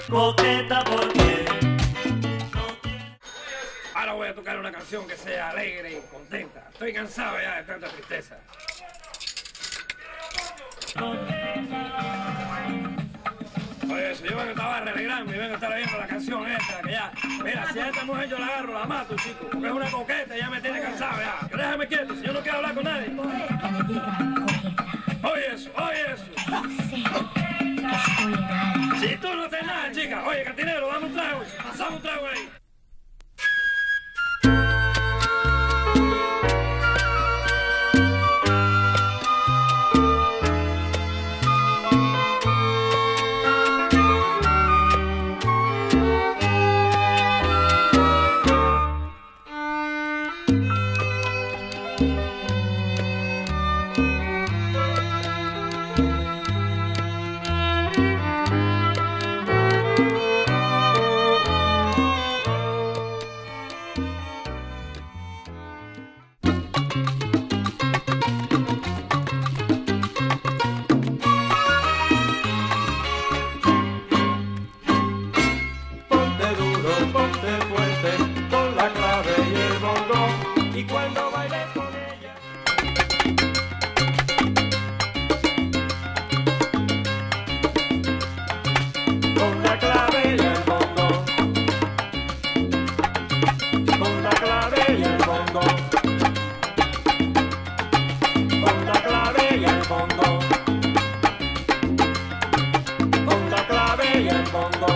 coqueta porque Ahora voy a tocar una canción que sea alegre y contenta. Estoy cansado ya de tanta tristeza. Oye, si yo vengo a esta barra alegrarme y vengo a estar viendo la canción esta, que ya, mira, si a esta mujer yo la agarro, la mato, chico, porque es una coqueta y ya me tiene cansado ya. Que déjame quieto, si yo no quiero hablar con nadie. Oye eso, oye eso. Si tú no tienes nada, chica, oye, cantinero, dame un trago, pasamos un trago ahí. Con la clave y el bongo.